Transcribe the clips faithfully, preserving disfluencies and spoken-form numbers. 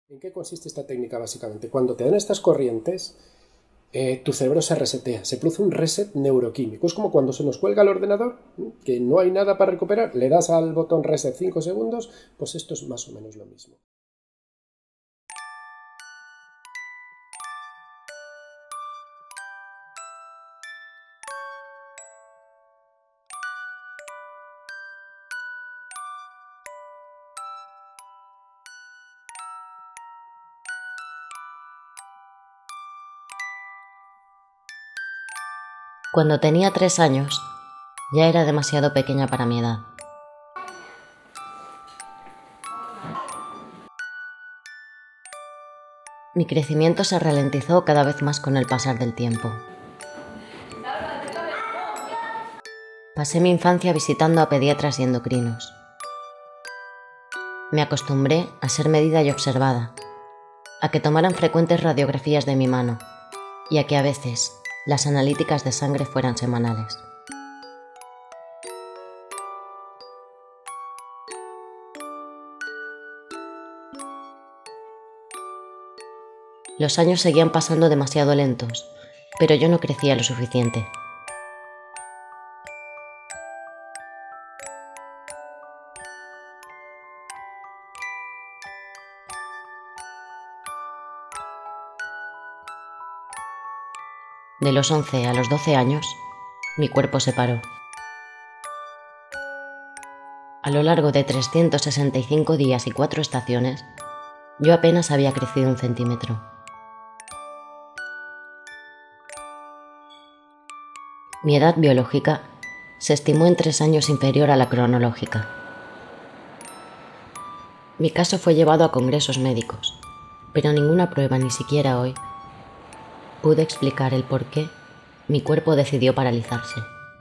¿En qué consiste esta técnica básicamente? Cuando te dan estas corrientes, eh, tu cerebro se resetea, se produce un reset neuroquímico. Es como cuando se nos cuelga el ordenador, que no hay nada para recuperar, le das al botón reset cinco segundos, pues esto es más o menos lo mismo. Cuando tenía tres años, ya era demasiado pequeña para mi edad. Mi crecimiento se ralentizó cada vez más con el pasar del tiempo. Pasé mi infancia visitando a pediatras y endocrinos. Me acostumbré a ser medida y observada, a que tomaran frecuentes radiografías de mi mano y a que a veces las analíticas de sangre fueran semanales. Los años seguían pasando demasiado lentos, pero yo no crecía lo suficiente. De los once a los doce años, mi cuerpo se paró. A lo largo de trescientos sesenta y cinco días y cuatro estaciones, yo apenas había crecido un centímetro. Mi edad biológica se estimó en tres años inferior a la cronológica. Mi caso fue llevado a congresos médicos, pero ninguna prueba, ni siquiera hoy, pudo explicar el por qué mi cuerpo decidió paralizarse.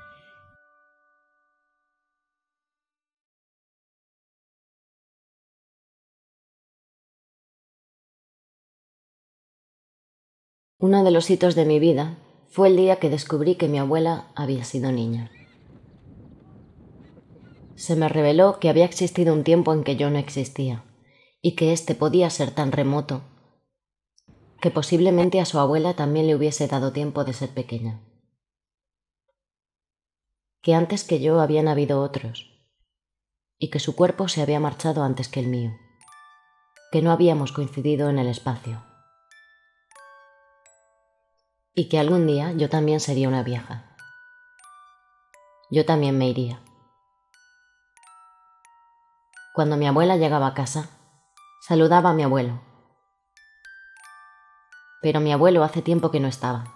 Uno de los hitos de mi vida fue el día que descubrí que mi abuela había sido niña. Se me reveló que había existido un tiempo en que yo no existía y que éste podía ser tan remoto que posiblemente a su abuela también le hubiese dado tiempo de ser pequeña. Que antes que yo habían habido otros y que su cuerpo se había marchado antes que el mío, que no habíamos coincidido en el espacio y que algún día yo también sería una vieja. Yo también me iría. Cuando mi abuela llegaba a casa, saludaba a mi abuelo. Pero mi abuelo hace tiempo que no estaba.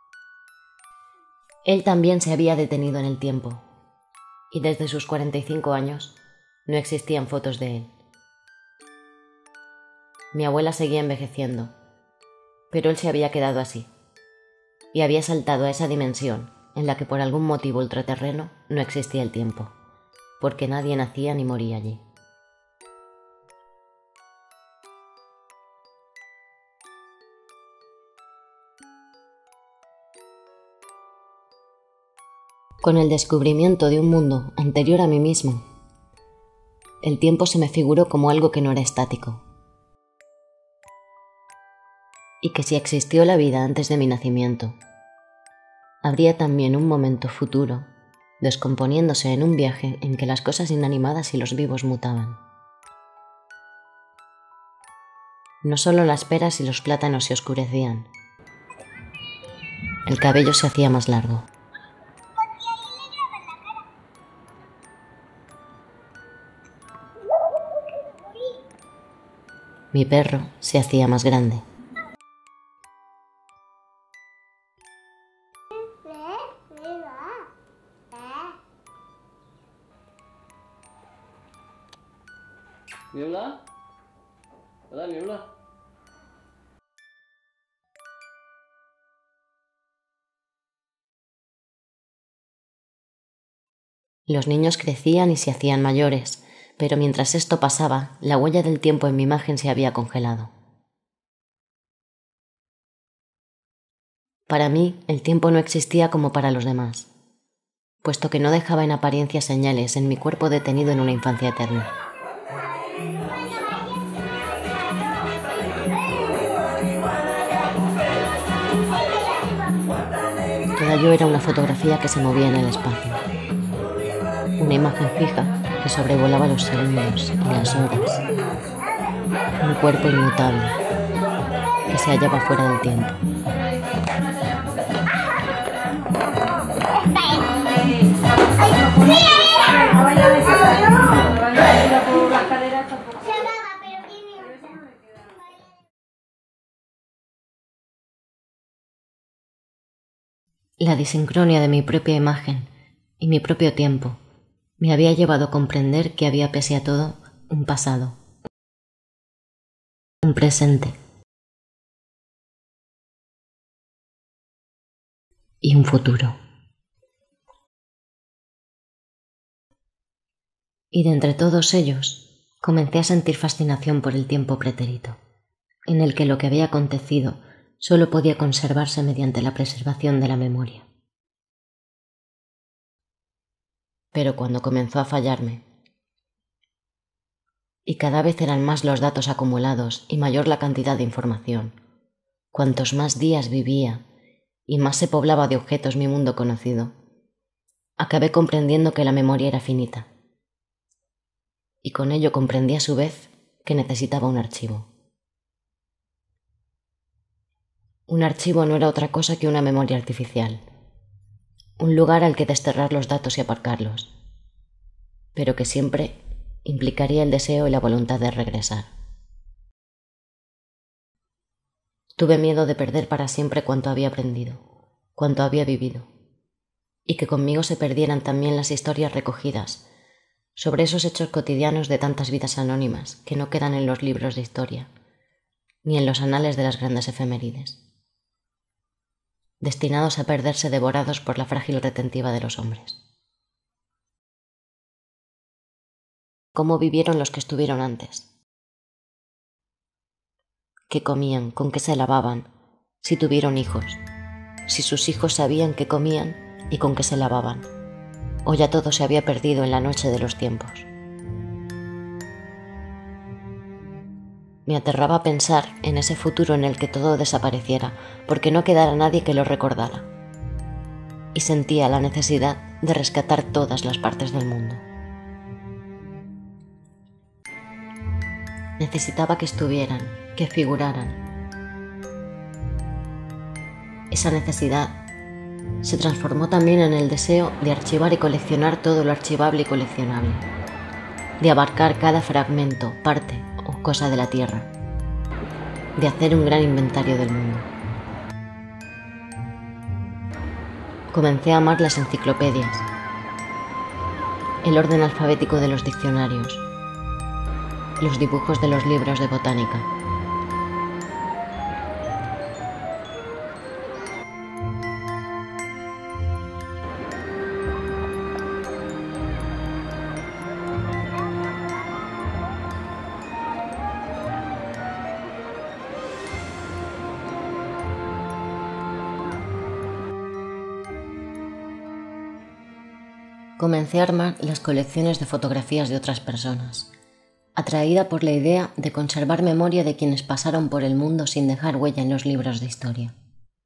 Él también se había detenido en el tiempo, y desde sus cuarenta y cinco años no existían fotos de él. Mi abuela seguía envejeciendo, pero él se había quedado así, y había saltado a esa dimensión en la que por algún motivo ultraterreno no existía el tiempo, porque nadie nacía ni moría allí. Con el descubrimiento de un mundo anterior a mí mismo, el tiempo se me figuró como algo que no era estático, y que si existió la vida antes de mi nacimiento, habría también un momento futuro descomponiéndose en un viaje en que las cosas inanimadas y los vivos mutaban. No solo las peras y los plátanos se oscurecían, el cabello se hacía más largo. Mi perro se hacía más grande. Niebla? ¿Verdad, Niebla? Los niños crecían y se hacían mayores, pero mientras esto pasaba, la huella del tiempo en mi imagen se había congelado. Para mí, el tiempo no existía como para los demás, puesto que no dejaba en apariencia señales en mi cuerpo detenido en una infancia eterna. Ahora yo era una fotografía que se movía en el espacio. Una imagen fija que sobrevolaba los segundos y las horas. Un cuerpo inmutable que se hallaba fuera del tiempo. La disincronia de mi propia imagen y mi propio tiempo me había llevado a comprender que había pese a todo un pasado, un presente y un futuro. Y de entre todos ellos comencé a sentir fascinación por el tiempo pretérito, en el que lo que había acontecido solo podía conservarse mediante la preservación de la memoria. Pero cuando comenzó a fallarme, y cada vez eran más los datos acumulados y mayor la cantidad de información, cuantos más días vivía y más se poblaba de objetos mi mundo conocido, acabé comprendiendo que la memoria era finita, y con ello comprendí a su vez que necesitaba un archivo. Un archivo no era otra cosa que una memoria artificial, un lugar al que desterrar los datos y aparcarlos, pero que siempre implicaría el deseo y la voluntad de regresar. Tuve miedo de perder para siempre cuanto había aprendido, cuanto había vivido, y que conmigo se perdieran también las historias recogidas sobre esos hechos cotidianos de tantas vidas anónimas que no quedan en los libros de historia, ni en los anales de las grandes efemérides, destinados a perderse devorados por la frágil retentiva de los hombres. ¿Cómo vivieron los que estuvieron antes? ¿Qué comían? ¿Con qué se lavaban? Si tuvieron hijos, si sus hijos sabían qué comían y con qué se lavaban, o ya todo se había perdido en la noche de los tiempos. Me aterraba pensar en ese futuro en el que todo desapareciera, porque no quedara nadie que lo recordara. Y sentía la necesidad de rescatar todas las partes del mundo. Necesitaba que estuvieran, que figuraran. Esa necesidad se transformó también en el deseo de archivar y coleccionar todo lo archivable y coleccionable, de abarcar cada fragmento, parte o cosa de la Tierra, de hacer un gran inventario del mundo. Comencé a amar las enciclopedias, el orden alfabético de los diccionarios, los dibujos de los libros de botánica. Comencé a armar las colecciones de fotografías de otras personas, atraída por la idea de conservar memoria de quienes pasaron por el mundo sin dejar huella en los libros de historia.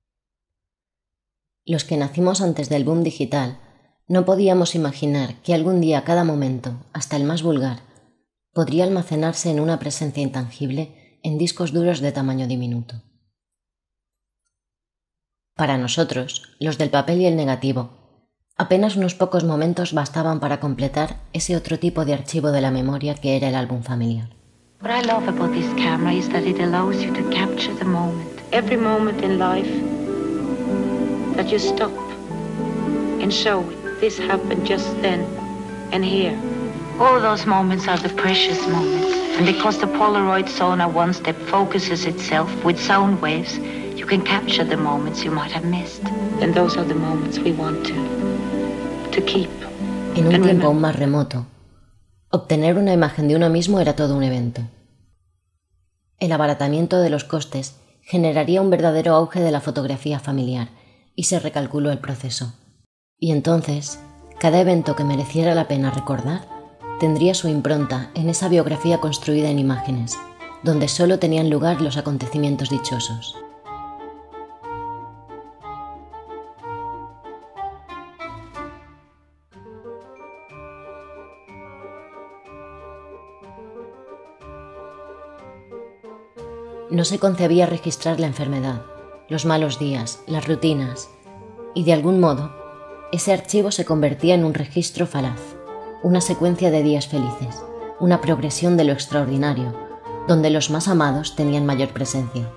Los que nacimos antes del boom digital no podíamos imaginar que algún día cada momento, hasta el más vulgar, podría almacenarse en una presencia intangible en discos duros de tamaño diminuto. Para nosotros, los del papel y el negativo, apenas unos pocos momentos bastaban para completar ese otro tipo de archivo de la memoria que era el álbum familiar. What I love about this camera is that it allows you to capture the moment, every moment in life, that you stop and show it. This happened just then and here. All those moments are the precious moments, and because the Polaroid Sonar One Step focuses itself with sound waves, you can capture the moments you might have missed. And those are the moments we want to En un tiempo aún más remoto, obtener una imagen de uno mismo era todo un evento. El abaratamiento de los costes generaría un verdadero auge de la fotografía familiar y se recalculó el proceso. Y entonces, cada evento que mereciera la pena recordar tendría su impronta en esa biografía construida en imágenes, donde solo tenían lugar los acontecimientos dichosos. No se concebía registrar la enfermedad, los malos días, las rutinas, y de algún modo, ese archivo se convertía en un registro falaz, una secuencia de días felices, una progresión de lo extraordinario, donde los más amados tenían mayor presencia.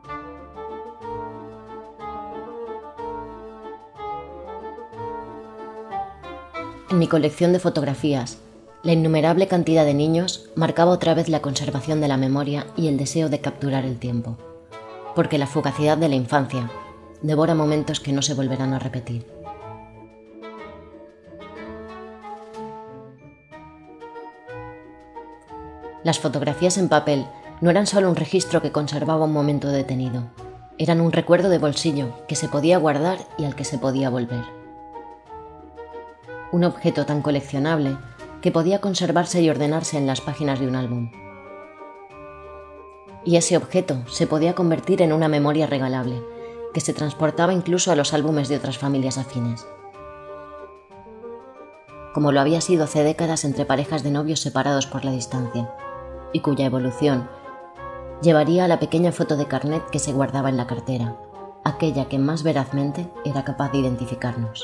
En mi colección de fotografías, la innumerable cantidad de niños marcaba otra vez la conservación de la memoria y el deseo de capturar el tiempo, porque la fugacidad de la infancia devora momentos que no se volverán a repetir. Las fotografías en papel no eran solo un registro que conservaba un momento detenido, eran un recuerdo de bolsillo que se podía guardar y al que se podía volver. Un objeto tan coleccionable que podía conservarse y ordenarse en las páginas de un álbum. Y ese objeto se podía convertir en una memoria regalable, que se transportaba incluso a los álbumes de otras familias afines. Como lo había sido hace décadas entre parejas de novios separados por la distancia, y cuya evolución llevaría a la pequeña foto de carnet que se guardaba en la cartera, aquella que más verazmente era capaz de identificarnos.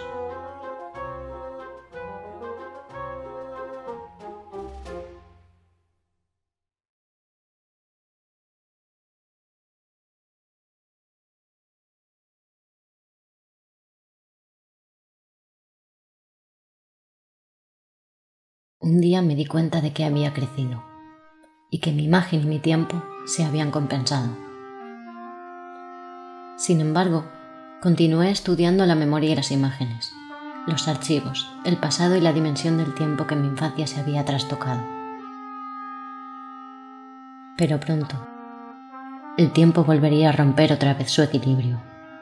Un día me di cuenta de que había crecido y que mi imagen y mi tiempo se habían compensado. Sin embargo, continué estudiando la memoria y las imágenes, los archivos, el pasado y la dimensión del tiempo que en mi infancia se había trastocado. Pero pronto, el tiempo volvería a romper otra vez su equilibrio.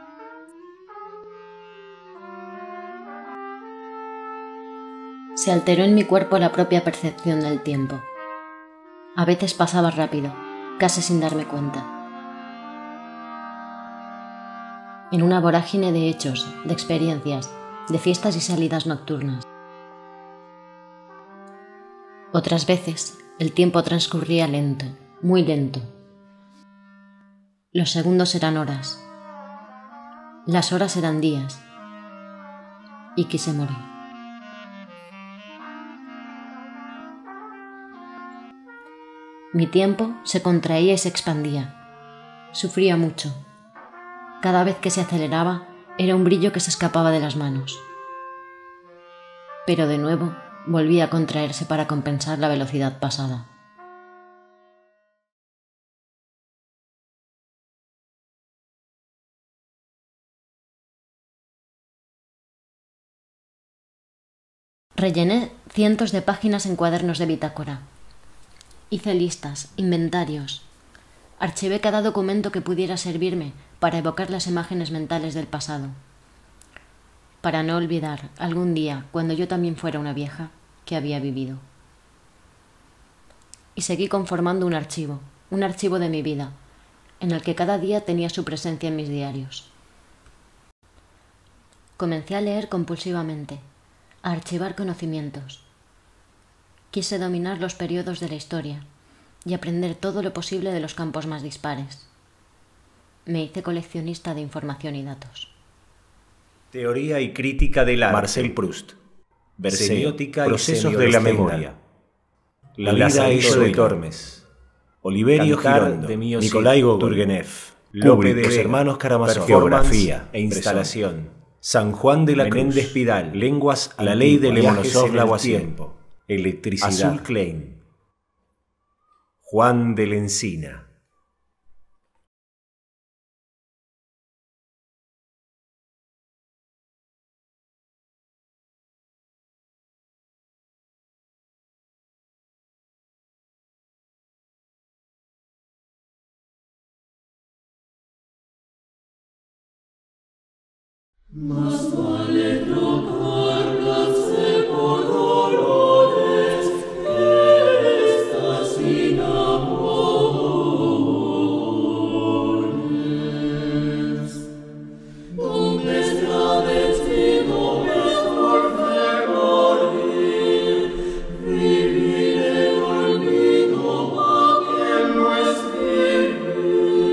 Se alteró en mi cuerpo la propia percepción del tiempo. A veces pasaba rápido, casi sin darme cuenta. En una vorágine de hechos, de experiencias, de fiestas y salidas nocturnas. Otras veces, el tiempo transcurría lento, muy lento. Los segundos eran horas. Las horas eran días. Y quise morir. Mi tiempo se contraía y se expandía. Sufría mucho. Cada vez que se aceleraba, era un brillo que se escapaba de las manos. Pero de nuevo volvía a contraerse para compensar la velocidad pasada. Rellené cientos de páginas en cuadernos de bitácora. Hice listas, inventarios. Archivé cada documento que pudiera servirme para evocar las imágenes mentales del pasado. Para no olvidar, algún día, cuando yo también fuera una vieja, que había vivido. Y seguí conformando un archivo, un archivo de mi vida, en el que cada día tenía su presencia en mis diarios. Comencé a leer compulsivamente, a archivar conocimientos. Quise dominar los periodos de la historia y aprender todo lo posible de los campos más dispares. Me hice coleccionista de información y datos. Teoría y crítica del arte. Marcel Proust. Semiótica y procesos de la memoria. La vida hizo de Tormes. Oliverio Girondo. Nikolai Turgenev. Lope de los hermanos Karamazov. Geografía e instalación. San Juan de la Cruz. Menéndez Pidal. Lenguas. La ley de Lomonosov Lavoisier. Electricidad. Azul Klein. Juan de la Encina. Más vale trocar las colores que estas sin amores. Donde está destino es por morir, vivir el olvido a quien no es vivir.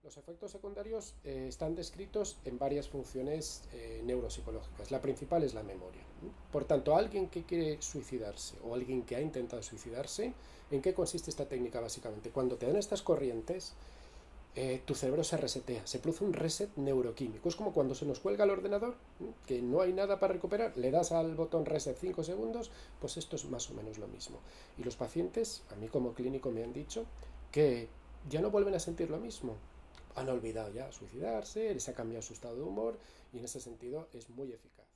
Los efectos secundarios eh, están descritos en varias funciones eh, neuropsicológicas. La principal es la memoria. Por tanto, alguien que quiere suicidarse o alguien que ha intentado suicidarse, ¿en qué consiste esta técnica básicamente? Cuando te dan estas corrientes, eh, tu cerebro se resetea, se produce un reset neuroquímico. Es como cuando se nos cuelga el ordenador, que no hay nada para recuperar, le das al botón reset cinco segundos, pues esto es más o menos lo mismo. Y los pacientes, a mí como clínico me han dicho que ya no vuelven a sentir lo mismo. Han olvidado ya suicidarse, les ha cambiado su estado de humor y en ese sentido es muy eficaz.